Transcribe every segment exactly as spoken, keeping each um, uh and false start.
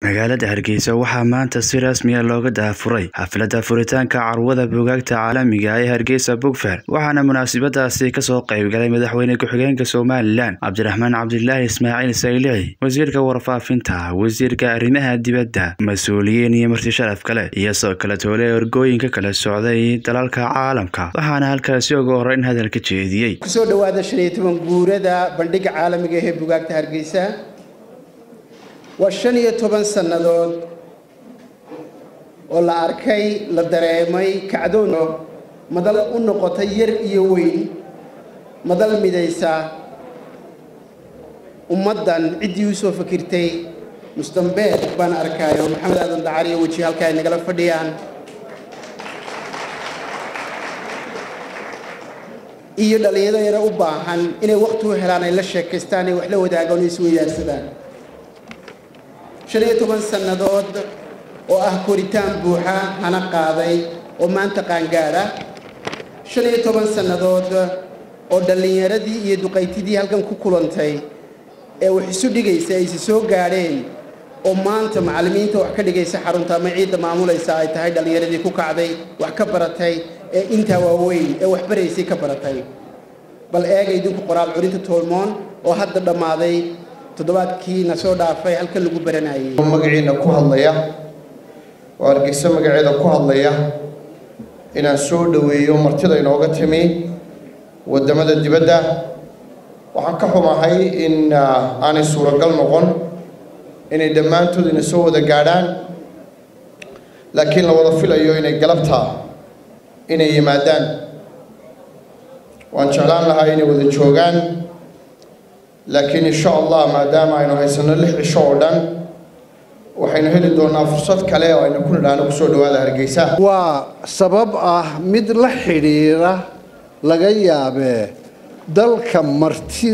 magaalada Hargeysa waxaa maanta si rasmi ah looga daafuray xafladda furitaanka carwada buugaagta caalamiga ah ee Hargeysa Book Fair waxaana munaasabadaasi ka soo qayb galay madaxweyne ku-xigeenka Soomaaliland Cabdiraxmaan Cabdilaahi Ismaaciil Saylici wasiirka warfaafinta wasiirka arrimaha dibadda mas'uuliyiin iyo marti sharaf kale iyo soo kala toole orgooyinka kala socday dalalka caalamka waxaana halkaasi ugu horeyn hadalka jeediyay ku soo dhawaada shan iyo toban guurada bandhiga caalamiga ah ee buugaagta Hargeysa وشن يتوبن سنادود ولا أركي لدريمي كعدونه مدل النقطة ير يوين مدل مديسا ومدن عدي يوسف فكرتي مستنبه بان أركاي ومحمد آدم دعاري وجه هالكاي نقل فديان إيو دليل يرى أباهن إنه وقته هلان إلا الشيكستاني وحلو داقوني سوية السودان شريط من سندود وأه كوريتان بوحة هنا قاضي وما أنت قانقارة شريط من سندود ودلني ردي يدو قيتي دي هالكم كوكولانتي وحسود دي جيسا يسوع قارين وما أنت معلمين توحكي دي جيسا حرون تامعيد معمولة يساعد هاي دلني ردي كوكعدي وحكبرتي أنت ووين وحبريسي كبرتي بل إيه يدوك قراب عريت التولمون وحد الدماضي تدواتكي نسوا دافعي هل كل جبرناي. مجرينا كهالليا وأرجس مجرينا كهالليا إن السود ويوم مرتضى ينوقتهمي والدمد الدبدة وحكحوا معي إن أنا الصورة قل مغن إن الدمان تود إن سووا دجاران لكن لو ضفي له يوين قلبتها إن يمادان وأن شغلان لها إن وذشوجان لكن إن شاء الله ما دام إنه هيسنا لح شعورا وحين هذي دونا فرصة كلاه وإنه كل لنا بسود وهذا هرجيسة. وسبب آه مثل حريرة لجيا به دل كمرتي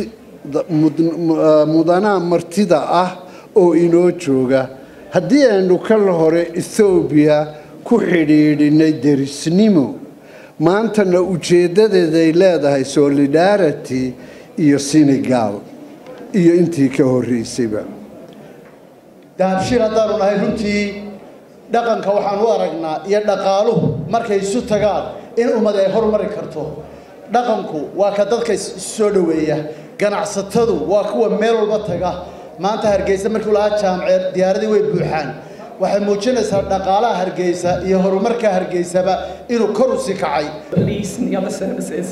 مدنا مرتدا آه أو إنه شوجا هدي إنه كل هره إثيوبيا كحرير ندير سنيمو ما أنت نوجد ذي لا ده solidarity iyo Senegal iyo intii ka horeysayba daabshir hadaan u nahay runtii dhaqanka waxaan u aragnaa iyo dhaqaaluhu markay isu tagaan in ummad ay horumari karto dhaqanku waa ka dadka soo dhaweeya ganacsatadu waa kuwa meel walba taga maanta Hargeysa markii la jaamacad diyaaradii way buuxaan waxay muujinaysaa dhaqaalaha Hargeysa iyo horumarka Hargeysaba inuu kor u sii kacay police and the other services.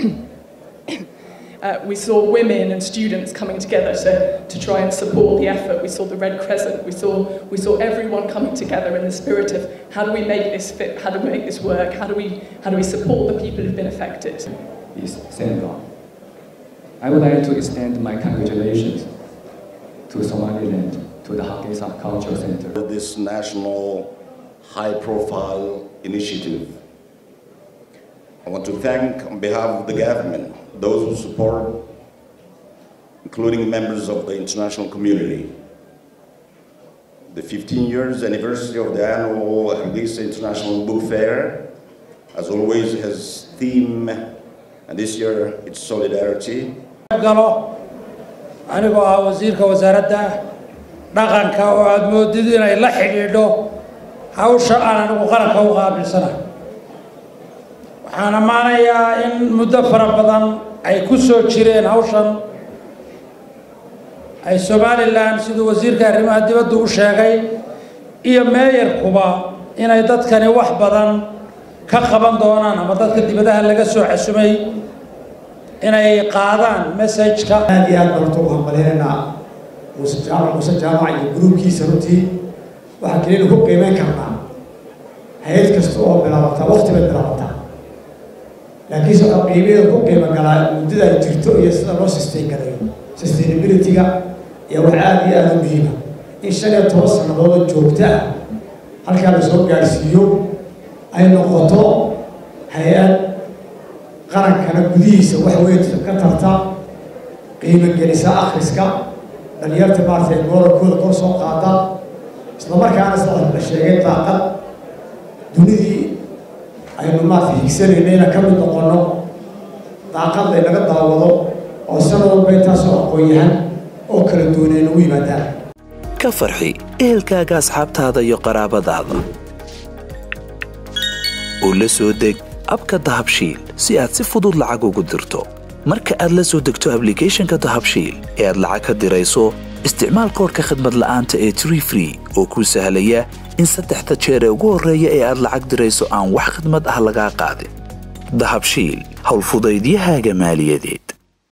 Uh, we saw women and students coming together to, to try and support the effort. We saw the Red Crescent. We saw, we saw everyone coming together in the spirit of how do we make this fit? How do we make this work? How do we, how do we support the people who've been affected? Is Senegal. I would like to extend my congratulations to Somaliland, to the Hargeisa Cultural Center. This national high-profile initiative. I want to thank, on behalf of the government, those who support, including members of the international community. The fifteen years anniversary of the annual Hargeisa International Book Fair, as always, has theme, and this year it's solidarity. أنا وزير كوزارة نقل كواد مدير إلى حديده هاوش أنا نقول كوغاب سنة أنا معناها إن مدفر بدن أي كسر شيرين هاوشان أي Somaliland سيد وزير كريم هدي بدو شاقي إيه ما يركبا إن أيضا كان واحد بدن كخبان دونا ما تذكر دي بدها لقى سوء حسمي إن أي قادان مسج كا هذه أدبرتوها ملينا وسجامع وسجامع الجروب كي سرتي وحكينا لكم قيمة كمان هيك كستوه بلغتها وقت بلغتها لكن سواء قيمة لكم قيمة قلال مدة تكتو يصير نص سستين كذا sustainability كا يوحى دي أنا مهمة إن شاء الله توصل نضال الجوبتة هل كان سوق جالسيو أي نقطة هيئة قرن كان قديس وحويت كترتا قيمة جلسة آخرسكا بل يرتبط في الموضوع كل قرص قاطع استمر كان صار الشيء طاقة دوني أي ما في يصير لنا كم نقولنا طاقة لنا قد تعوضوا أو سنة بيتها سوق قويها أو كل دونين ويمدان ka farxi ehelkaaga asxaabtaada iyo qaraabadaada oo la soo deg abka dahabshiil si aad si fudud lacag ugu dirto marka aad la soo degto applicationka dahabshiil ee aad lacag ka dirayso isticmaal koodhka khidmad la'aanta ee tree free oo kuu sahlaya in saddexda jeer ee ugu horreeya ee aad lacag dirayso aan wax khidmad ah lagaa qaadin dahabshiil howlfudaydiyahaaga maaliyadeed